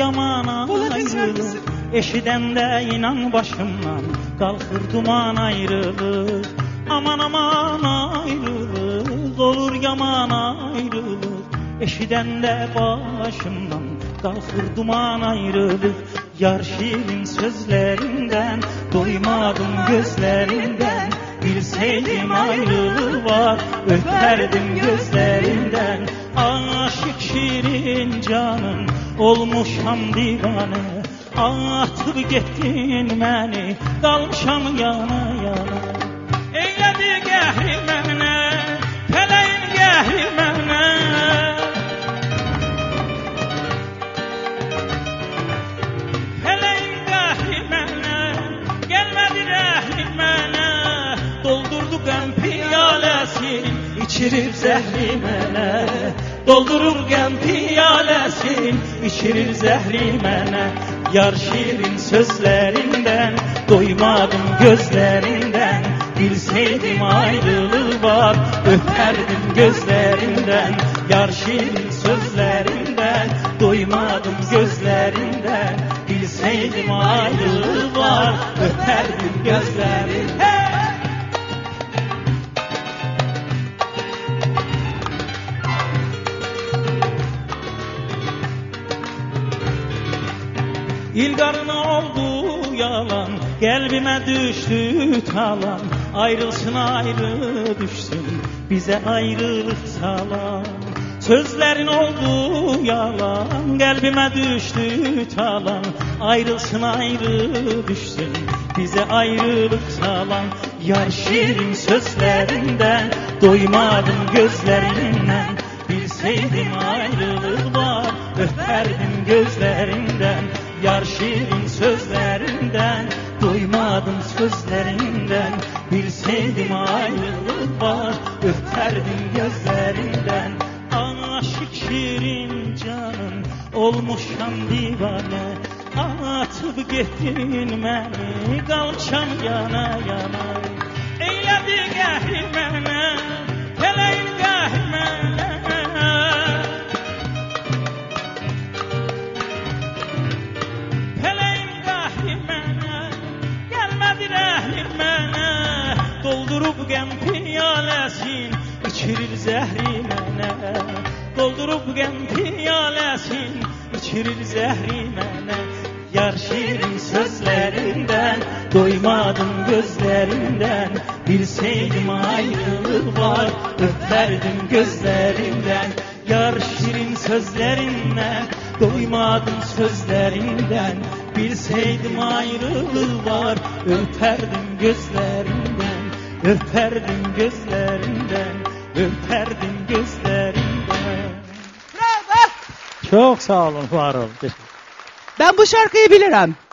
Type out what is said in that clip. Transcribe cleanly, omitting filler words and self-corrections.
yaman ayrılık. Eşiden de inan başımdan kalkır duman ayrılık. Aman aman ayrılık, olur yaman ayrılık. Eşiden de başımdan kalkır duman ayrılık. Yar şirin sözlerinden doymadım gözlerinden. Bilseydim ayrılığı var öperdim gözlerinden. Aşık şirin canım olmuşam divane. Atıp gittin beni kalmışam yana yana. Eyledi gəhri mənə, fələyin gəhri mənə. Fələyin gəhri mənə, gəlmədi rəhli mənə. Doldurdu qəm piyaləsin, içirir zəhri mənə. Doldurur qəm piyaləsin, içirir zəhri mənə. Yar şirin sözlerinden doymadım gözlerinden. Bilseydim ayrılığı var öperdim gözlerinden. Yar şirin sözlerinden doymadım gözlerinden. Bilseydim ayrılığı var öperdim gözlerinden. İlgarına oldu yalan, kalbime düştü talan. Ayrılsın ayrı düşsün, bize ayrılık salan. Sözlerin oldu yalan, kalbime düştü talan. Ayrılsın ayrı düşsün, bize ayrılık salan. Yar şirin sözlerinden doymadım gözlerinden. Bilseydim ayrılık var öperdim gözlerinden. Yar şirin sözlerinden doymadım sözlerinden. Bilseydim ayrılık var öperdim gözlerinden. Aşık şirin canım olmuşam divane. Atıp gittin beni kalmışam yana yana. Eyledi gəhri mənə, fələyin gəhri mənə. Doldurup qəm piyaləsin, içirir zəhri mənə. Doldurup qəm piyaləsin, içirir zəhri mənə. Yar şirin sözlerinden doymadım gözlerinden. Bilseydim ayrılık var öperdim gözlerinden. Yar şirin sözlerinden doymadım sözlerinden. Bilseydim ayrılık var öperdim gözlerinden. Öperdim gözlerinden, öperdim gözlerinden. Bravo! Çok sağ olun, var olun. Ben bu şarkıyı bilirim.